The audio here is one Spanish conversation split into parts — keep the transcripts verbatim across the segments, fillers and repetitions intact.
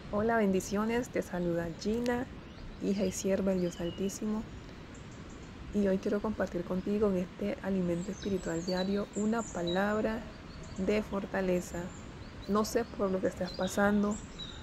Hola, bendiciones, te saluda Gina, hija y sierva del Dios Altísimo. Y hoy quiero compartir contigo en este alimento espiritual diario una palabra de fortaleza. No sé por lo que estás pasando,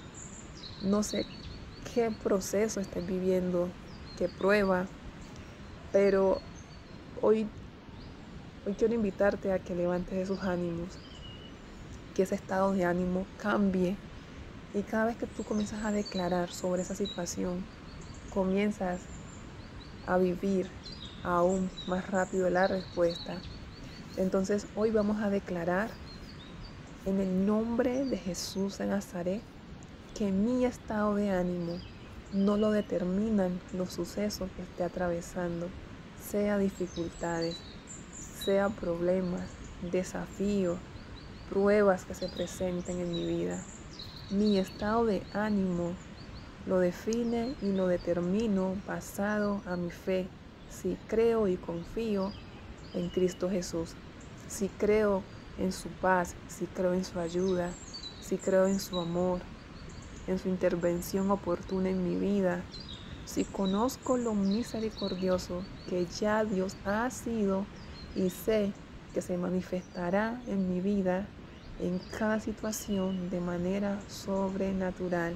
no sé qué proceso estás viviendo, qué prueba, pero hoy, hoy quiero invitarte a que levantes esos ánimos, que ese estado de ánimo cambie. Y cada vez que tú comienzas a declarar sobre esa situación, comienzas a vivir aún más rápido la respuesta. Entonces hoy vamos a declarar en el nombre de Jesús de Nazaret que mi estado de ánimo no lo determinan los sucesos que esté atravesando, sea dificultades, sea problemas, desafíos, pruebas que se presenten en mi vida. Mi estado de ánimo lo define y lo determino basado a mi fe, si creo y confío en Cristo Jesús, si creo en su paz, si creo en su ayuda, si creo en su amor, en su intervención oportuna en mi vida, si conozco lo misericordioso que ya Dios ha sido y sé que se manifestará en mi vida en cada situación de manera sobrenatural.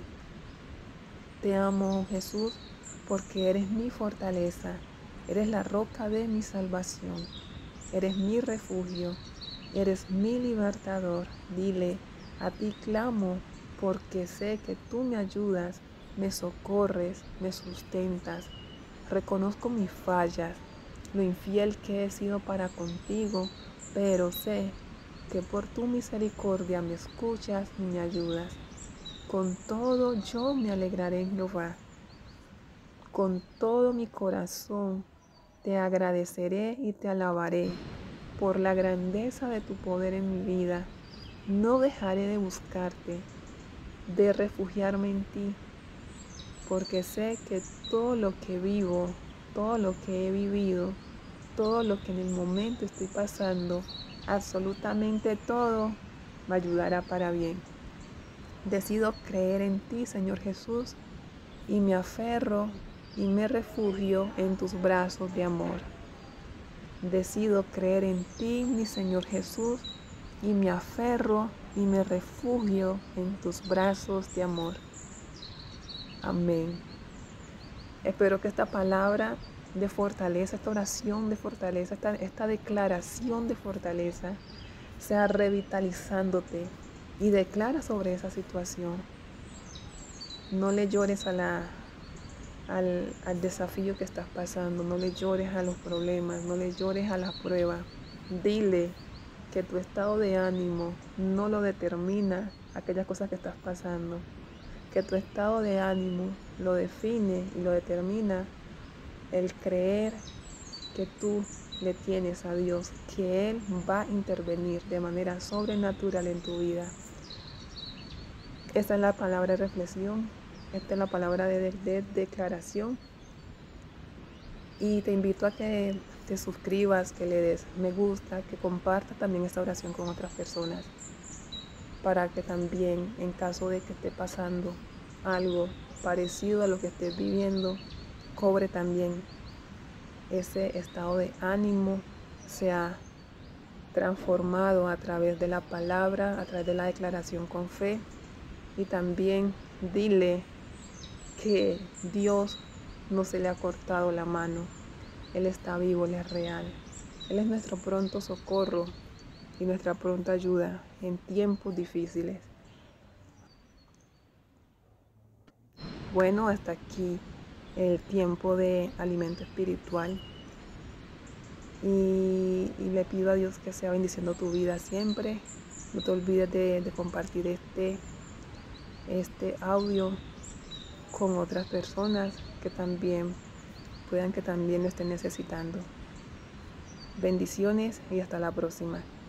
Te amo, Jesús, porque eres mi fortaleza, eres la roca de mi salvación, eres mi refugio, eres mi libertador. Dile, a ti clamo, porque sé que tú me ayudas, me socorres, me sustentas. Reconozco mis fallas, lo infiel que he sido para contigo, pero sé que por tu misericordia me escuchas y me ayudas. Con todo yo me alegraré en Jehová. Con todo mi corazón te agradeceré y te alabaré por la grandeza de tu poder en mi vida. No dejaré de buscarte, de refugiarme en ti, porque sé que todo lo que vivo, todo lo que he vivido, todo lo que en el momento estoy pasando, absolutamente todo, me ayudará para bien. Decido creer en ti, Señor Jesús, y me aferro y me refugio en tus brazos de amor. Decido creer en ti, mi Señor Jesús, y me aferro y me refugio en tus brazos de amor. Amén. Espero que esta palabra de fortaleza, esta oración de fortaleza, esta, esta declaración de fortaleza sea revitalizándote y declara sobre esa situación. No le llores a la, al, al desafío que estás pasando, no le llores a los problemas, no le llores a las pruebas. Dile que tu estado de ánimo no lo determina aquellas cosas que estás pasando, que tu estado de ánimo lo define y lo determina el creer que tú le tienes a Dios, que Él va a intervenir de manera sobrenatural en tu vida. Esta es la palabra de reflexión, esta es la palabra de, de, de declaración. Y te invito a que te suscribas, que le des me gusta, que compartas también esta oración con otras personas, para que también, en caso de que esté pasando algo parecido a lo que estés viviendo, cobre también ese estado de ánimo, sea transformado a través de la palabra, a través de la declaración con fe. Y también dile que Dios no se le ha cortado la mano. Él está vivo, Él es real. Él es nuestro pronto socorro y nuestra pronta ayuda en tiempos difíciles. Bueno, hasta aquí el tiempo de alimento espiritual. Y, y le pido a Dios que sea bendiciendo tu vida siempre. No te olvides de, de compartir este, este audio con otras personas que también puedan que también lo estén necesitando. Bendiciones y hasta la próxima.